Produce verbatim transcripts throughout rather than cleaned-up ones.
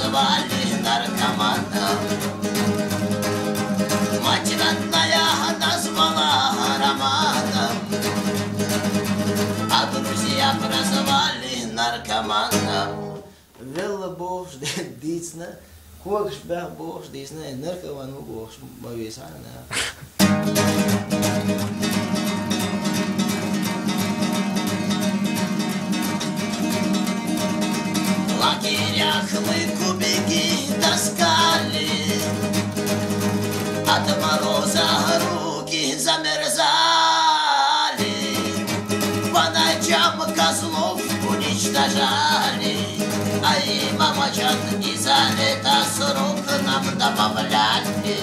прозвали наркоманом. Мать родная назвала романом, а друзья прозвали наркоманом. Вела Бог дīcna, koks bēg Bog dīcna, narkomanu Bog bavīsāna. В лагерях мы кубики таскали, от мороза руки замерзали. По ночам козлов уничтожали, а и мамочат из это срок нам добавляли.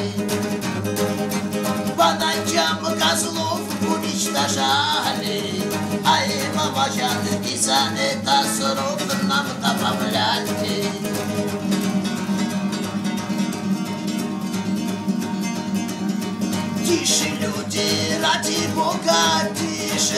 По ночам козлов уничтожали, а и мамочат из это срок нам добавляли. Тише, люди, ради Бога, тише.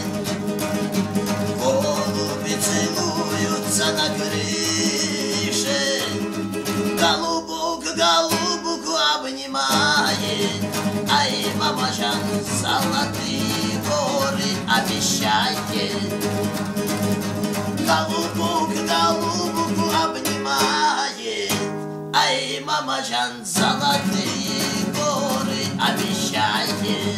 Голуби целуются на крыше. Голубок голубку обнимает, а и мамаша золотые горы обещает. Голубок голубку обнимает, а и мамаша золотые горы обещает.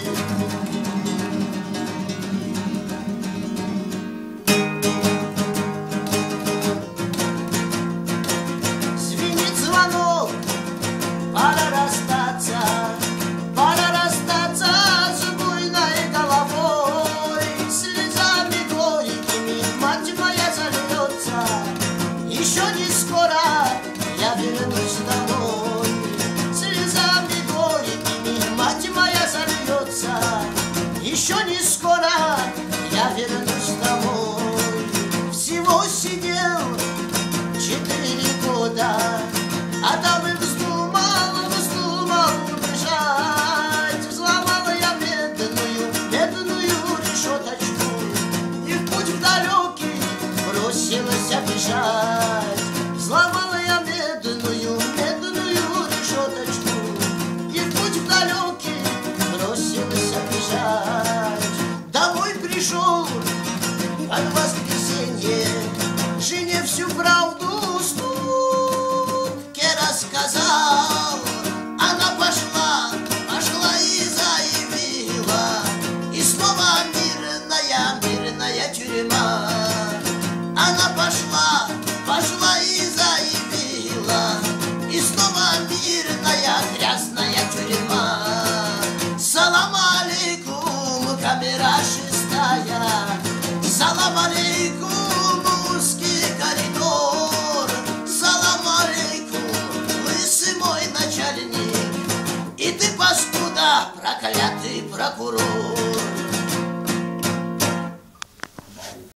Звенит звонок, пора расстаться, пора расстаться с буйной головой. Слезами горькими мать моя зальется, еще не скоро я вернусь домой. Слезами горькими мать моя зальется, еще не скоро я вернусь домой. Всего сидел четыре года, а там и вздумал, вздумал бежать. Взломала я медную, медную решеточку и в путь в далекий бросилась бежать. Взломала я медную, медную решеточку и в путь в далекий бросилась бежать. Домой пришел под воскресенье, жене всю правду стук рассказал. Она пошла, пошла и заявила, и снова мирная, мирная тюрьма. Она пошла, пошла и заявила, и снова мирная, грязная тюрьма. Салам алейкум, камера шестая, салам алейкум, узкий коридор, салам алейкум, лысый мой начальник, и ты, паскуда, проклятый.